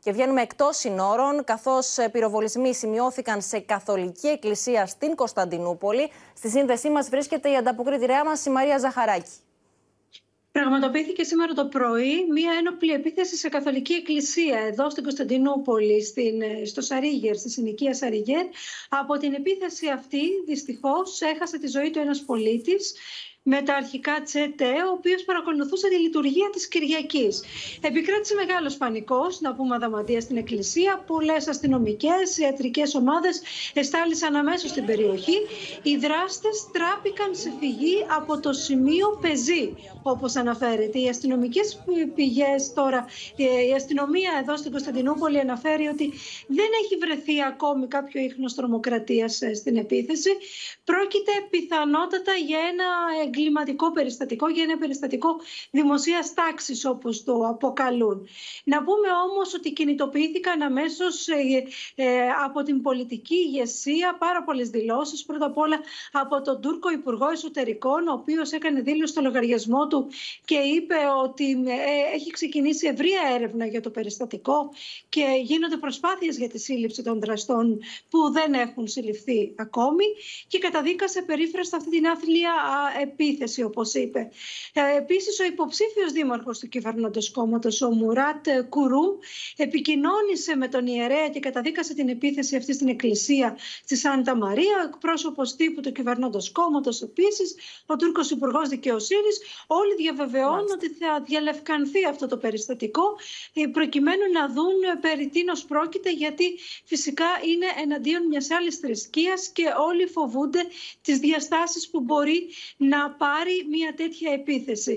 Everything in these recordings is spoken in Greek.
Και βγαίνουμε εκτός συνόρων, καθώς πυροβολισμοί σημειώθηκαν σε Καθολική Εκκλησία στην Κωνσταντινούπολη. Στη σύνδεσή μας βρίσκεται η ανταποκρίτριά μας, η Μαρία Ζαχαράκη. Πραγματοποιήθηκε σήμερα το πρωί μία ένοπλη επίθεση σε Καθολική Εκκλησία εδώ στην Κωνσταντινούπολη, στο Σαρίγερ, στη συνοικία Σαρίγερ. Από την επίθεση αυτή, δυστυχώς, έχασε τη ζωή του ένας πολίτης με τα αρχικά ΤΣΕΤΕ, ο οποίος παρακολουθούσε τη λειτουργία της Κυριακής. Επικράτησε μεγάλος πανικός, να πούμε αδαμαντία, στην εκκλησία. Πολλές αστυνομικές, ιατρικές ομάδες εστάλησαν αμέσως στην περιοχή. Οι δράστες τράπηκαν σε φυγή από το σημείο πεζή, όπως αναφέρεται. Οι αστυνομικές πηγές τώρα, η αστυνομία εδώ στην Κωνσταντινούπολη αναφέρει ότι δεν έχει βρεθεί ακόμη κάποιο ίχνος τρομοκρατίας στην επίθεση. Πρόκειται πιθανότατα για ένα εγκληματικό περιστατικό, για ένα περιστατικό δημοσίας τάξης, όπως το αποκαλούν. Να πούμε όμως ότι κινητοποιήθηκαν αμέσως από την πολιτική ηγεσία πάρα πολλές δηλώσεις. Πρώτα απ' όλα από τον Τούρκο Υπουργό Εσωτερικών, ο οποίος έκανε δήλωση στο λογαριασμό του και είπε ότι έχει ξεκινήσει ευρεία έρευνα για το περιστατικό και γίνονται προσπάθειες για τη σύλληψη των δραστών που δεν έχουν συλληφθεί ακόμη, και καταδίκασε περίφραστα αυτή την άθλια επίθεση, όπως είπε. Επίσης, ο υποψήφιος δήμαρχος του κυβερνώντος κόμματος, ο Μουράτ Κουρού, επικοινώνησε με τον ιερέα και καταδίκασε την επίθεση αυτή στην εκκλησία στη Σάντα Μαρία. Ο εκπρόσωπος τύπου του κυβερνώντος κόμματος, επίσης, ο Τούρκος Υπουργός Δικαιοσύνης, όλοι διαβεβαιώνουν ότι θα διαλευκανθεί αυτό το περιστατικό, προκειμένου να δουν περί τίνος πρόκειται, γιατί φυσικά είναι εναντίον μιας άλλης θρησκείας και όλοι φοβούνται τις διαστάσεις που μπορεί να πάρει μια τέτοια επίθεση.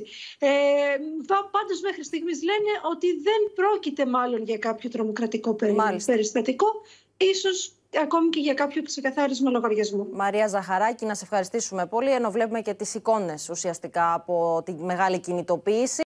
Πάντως μέχρι στιγμής λένε ότι δεν πρόκειται μάλλον για κάποιο τρομοκρατικό περιστατικό, ίσως ακόμη και για κάποιο ξεκαθάρισμα λογαριασμού. Μαρία Ζαχαράκη, να σε ευχαριστήσουμε πολύ, ενώ βλέπουμε και τις εικόνες ουσιαστικά από τη μεγάλη κινητοποίηση.